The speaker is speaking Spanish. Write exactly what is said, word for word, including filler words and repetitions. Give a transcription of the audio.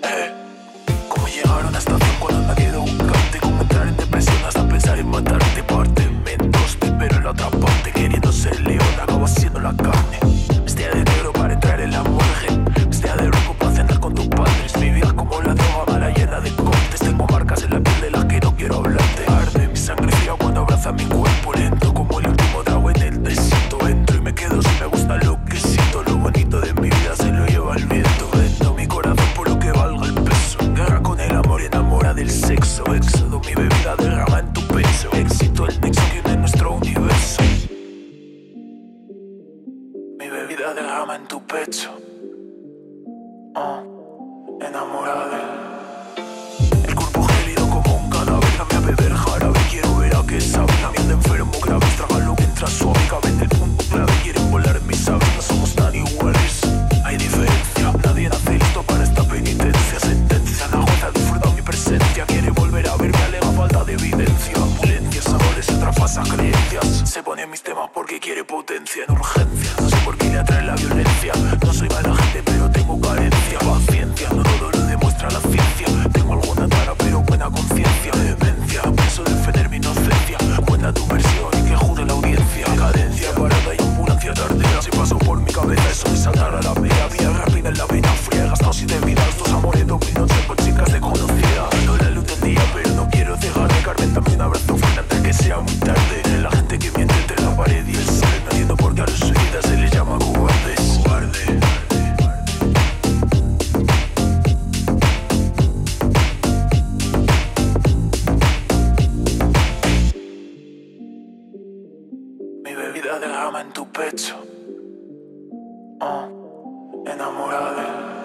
Eh, cómo llegar a una estación cuando nadie lo buscarte, cómo entrar en depresión hasta pensar en matarte. Párteme en dos, pero en la otra parte, queriendo ser león, acabo siendo la carne. Vestida de negro para entrar en la morgue, vestida de rojo para cenar con tus padres. Mi vida como la droga mala llena de cortes, tengo marcas en la piel de las que no quiero hablarte. Arde mi sangre fría cuando abraza mi cuerpo lento, como el último trago en el desierto. Entro y me quedo si me gusta lo que siento, lo bonito de mi vida se lo lleva el viento. Vendo mi corazón por lo que valga el peso, guerra con el amor y enamora del sexo. Éxodo, mi bebida derrama en tu pecho, éxito el nexo que une nuestro universo. Mi bebida derrama en tu pecho, oh, enamorada de él. El cuerpo gélido como un cadáver, dame a beber jarabe, quiero ver a qué sabe. La miel de enfermo grave, traga lo que entra suave, cabe en el punto clave, quieren volar en mis aves, no somos tan iguales. Hay diferencia, nadie nace listo para esta penitencia. Sentencia, la jueza disfruta mi presencia, quiere volver a verme, alega falta de evidencia. Ambulencias, sabores y trasfasa creencias, se pone en mis temas porque quiere potencia en urgencia. No sé por qué le atrae la violencia, no soy mala gente pero tengo carencia. Paciencia, no todo lo demuestra la ciencia, tengo alguna tara pero buena conciencia. Demencia, pienso defender mi inocencia, cuenta tu versión y que jude la audiencia. Cadencia, parada y ambulancia tardía, si paso por mi cabeza eso de saltar a la media vía rápida en la vena fría. He gastado siete vidas, dos amores, dos minutos con chicas desconocidas. No la luz del día pero no quiero dejarme. Carmen, dame un abrazo fuerte antes que sea muy tarde. La gente que miente entre la pared y el sol, no entiendo por qué a los heridas se les llama cobardes. Cobarde. Mi bebida derrama en tu pecho, oh, enamorada de él.